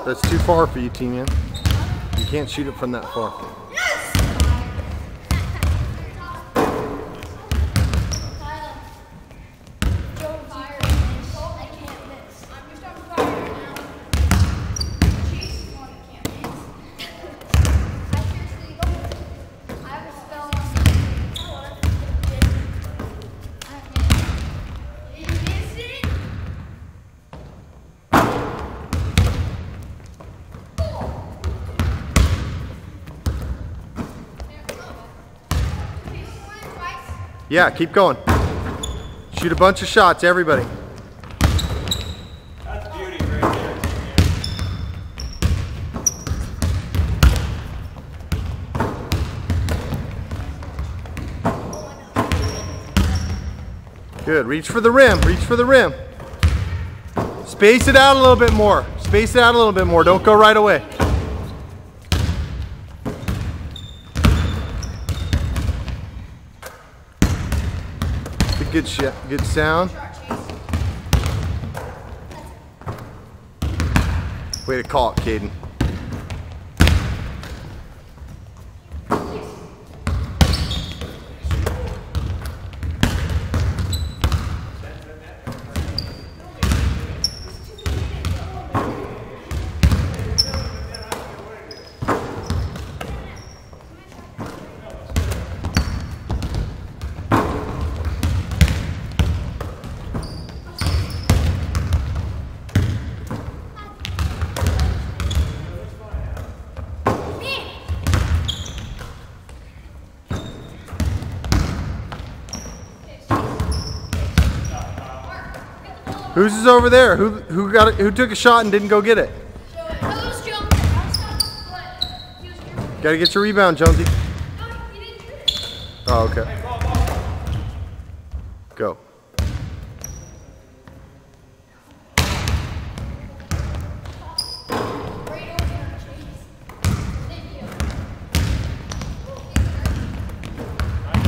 That's too far for you, T-Man. You can't shoot it from that far. Yeah, keep going. Shoot a bunch of shots, everybody. That's beauty right there. Good, reach for the rim, reach for the rim. Space it out a little bit more. Space it out a little bit more, don't go right away. Good shit, good sound. Way to call it, Caden. Whose is over there? Who took a shot and didn't go get it? Gotta get your rebound, Jonesy. Oh, okay. Go.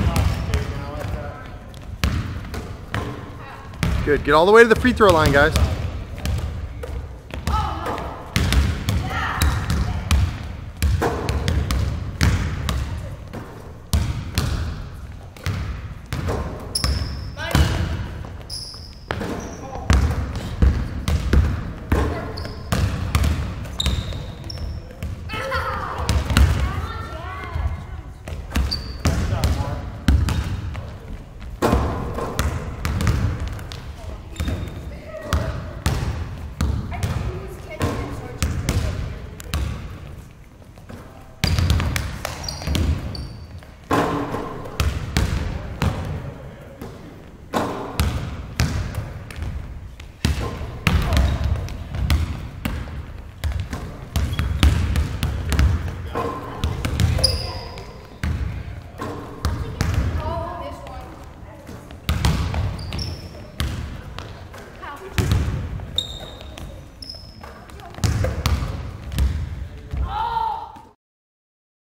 Good. Get all the way to the free throw line, guys.